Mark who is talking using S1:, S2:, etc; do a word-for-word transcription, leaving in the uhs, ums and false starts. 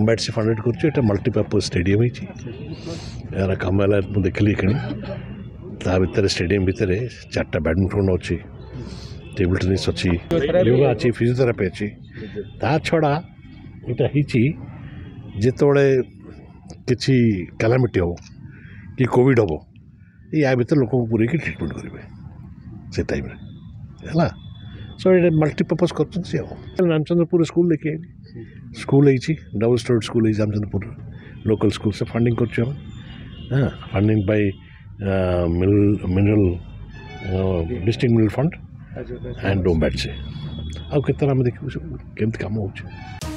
S1: Bat से funded कर multipurpose stadium यार कम है मुझे देखली कि भितर स्टेडियम भितर चार्टा बैडमिंटन अच्छी टेबल टेनिस अच्छी योगा अच्छी फिजियोथेरापी अच्छी ता छड़ा यहाँ जिते किसी कैलामिटी हम कि कोविड हम या भर लोक पूरे ट्रिटमेंट करेंगे से टाइम है सो ये मल्टीपर्पज कर रामचंद्रपुर स्कूल लेके आई स्कूल है डबल स्टोरी स्कूल है रामचंद्रपुर लोकल स्कूल से फंडिंग कर हाँ funding by mineral district mineral fund and डोम बैट से आउ केतना देखिए केमती काम हो।